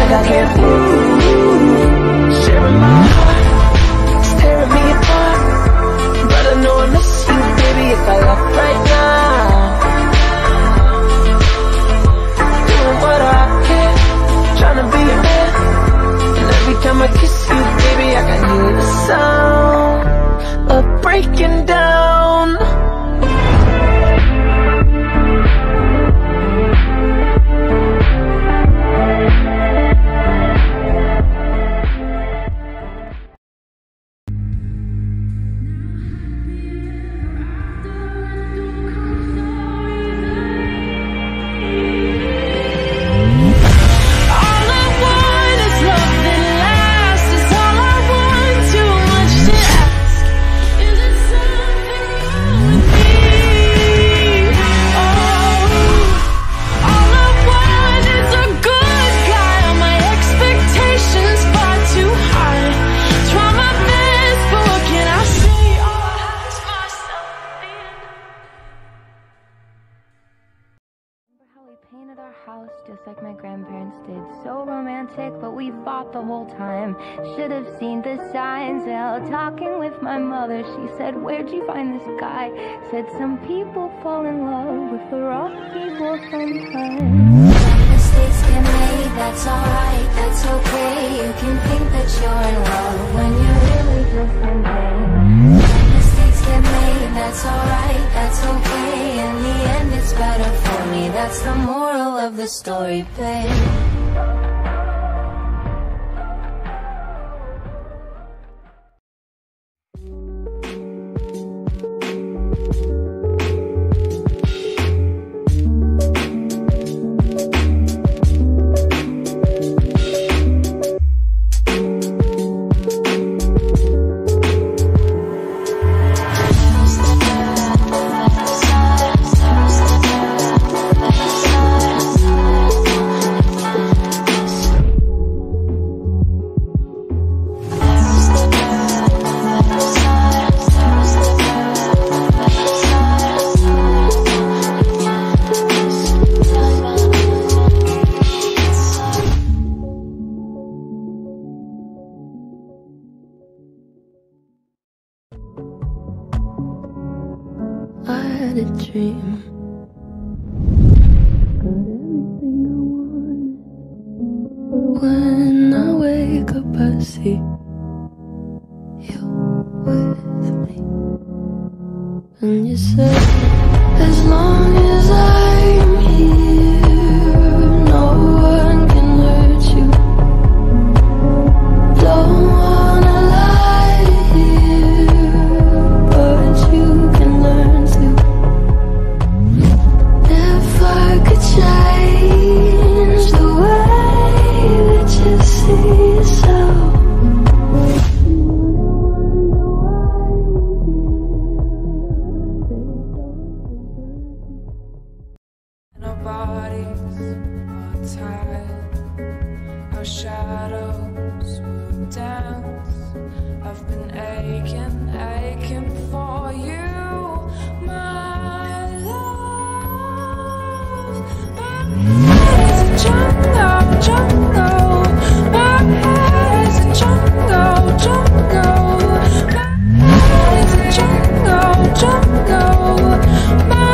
I can't move. Sharing my heart, it's tearing me apart. But I know I miss you, baby, if I left right now. Doing what I can, trying to be a man. And every time I kiss you, baby, I can hear the sound of breaking down. Painted our house just like my grandparents did. So romantic, but we fought the whole time. Should have seen the signs. Out talking with my mother, she said, "Where'd you find this guy?" Said, "Some people fall in love with the wrong people sometimes." Mistakes get made, that's alright, that's okay. You can think that you're in love when you're really just in pain. Mistakes get made, that's alright, that's okay. In the end it's better for me, that's the moral of the story, babe. I had a dream, got everything I wanted, but when I wake up I see you with me. And you said, as long as I'm here, no one can hurt you. Don't wanna lie here, but you can learn to. If I could change the way that you see yourself, bodies are tired, our shadows will dance. I've been aching for you, my love. My head is a jungle, jungle. My head is a jungle, jungle. My head is a jungle, jungle. My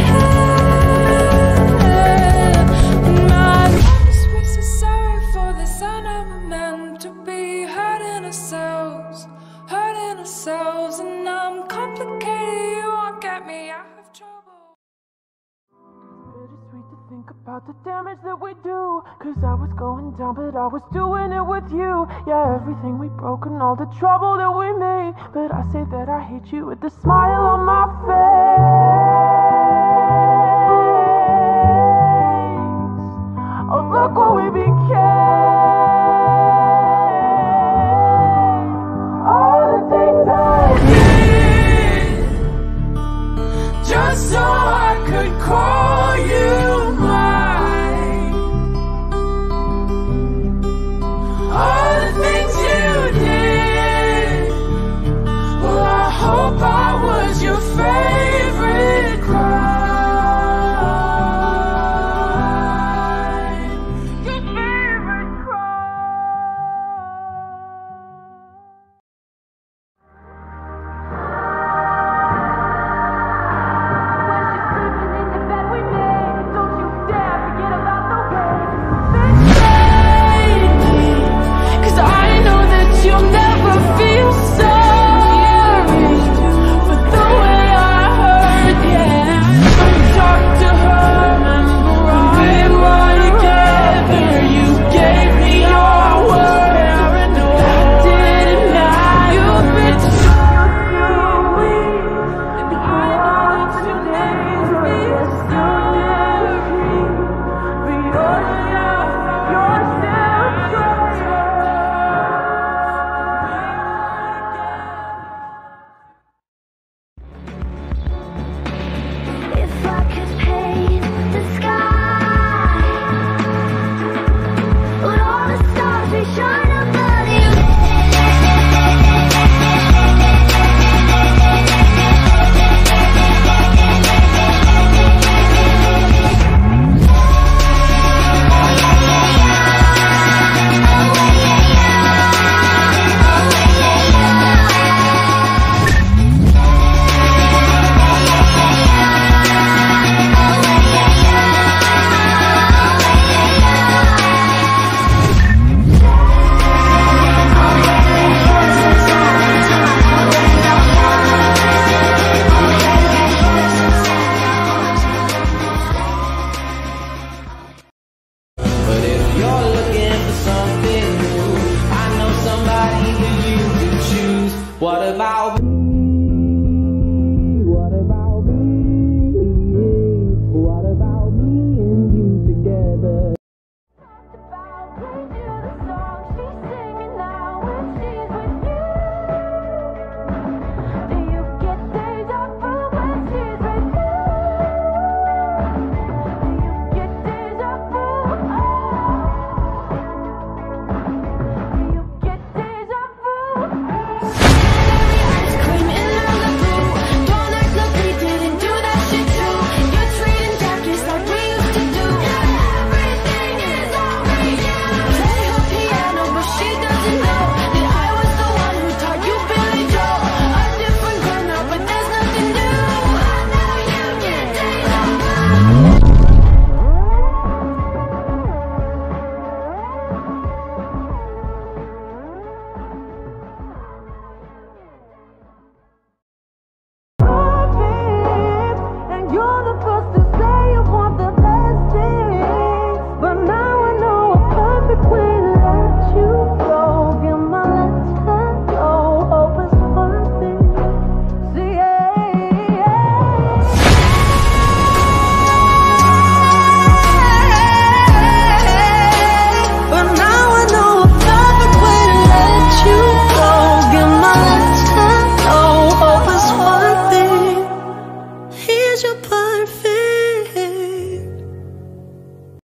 and I'm complicated, you won't get me, I have trouble. Bittersweet to think about the damage that we do, 'cause I was going down but I was doing it with you. Yeah, everything we broke and all the trouble that we made, but I say that I hate you with the smile on my face. Oh, look what we became. Just so I could call you mine. All the things you did, well, I hope I was your favorite crime. Your What about